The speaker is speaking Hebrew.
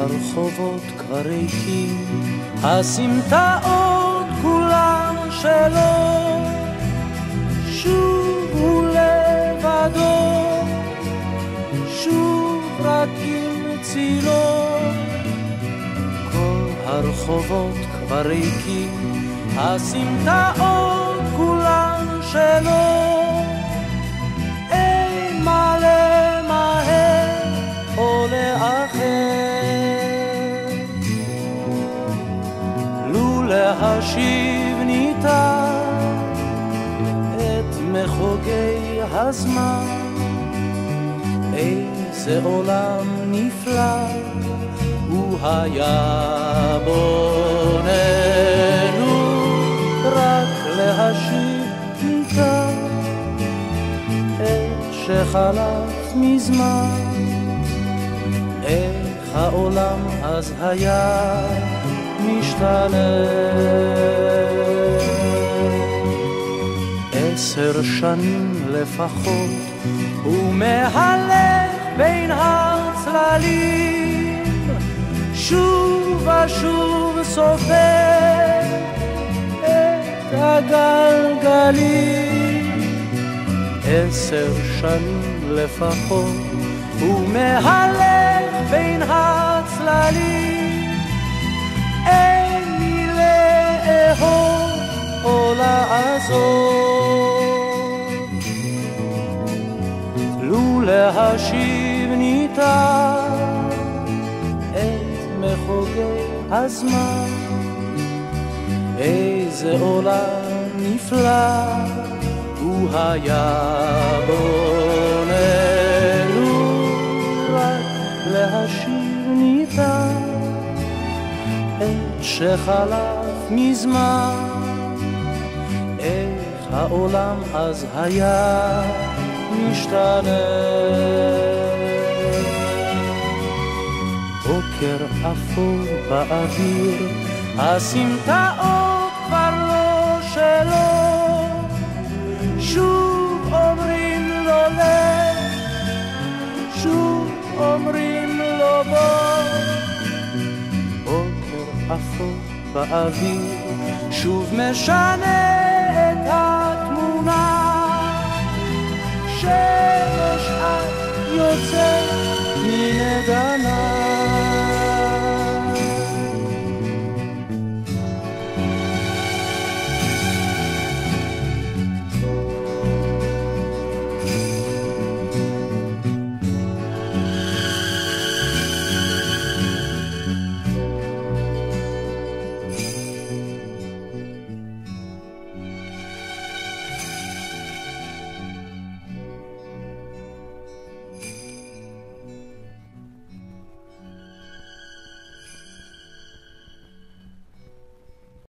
הרחובות כבר ריקים, הסמטאות כולן שלו, שוב הוא לבדו, שוב רק עם צילו. כל הרחובות כבר ריקים, הסמטאות כולן שלו, אין מה למהר או לאחר, לו להשיב ניתן את מחוגי הזמן. איזה עולם נפלא הוא היה בוננו, רק להשיב ניתן את שחלף מזמן. איך העולם אז היה משתנה. 10 שנים לפחות הוא מהלך בין הצללים, שוב ושוב סופר את הגלגלים. 10 שנים לפחות הוא מהלך בין הצללים, אין מי לאהוב או לעזור, לו להשיב ניתן את מחוגי הזמן. איזה עולם נפלא הוא היה בוננו, רק להשיב ניתן את שחלף מזמן. איך העולם אז היה משתנה. בוקר אפור באוויר, הסמטאות כבר לא שלו, שוב אומרים לו לך, שוב אומרים לו בוא. בוקר אפור באוויר שוב משנה את התמונה, שמש את יוצאת מנגנה.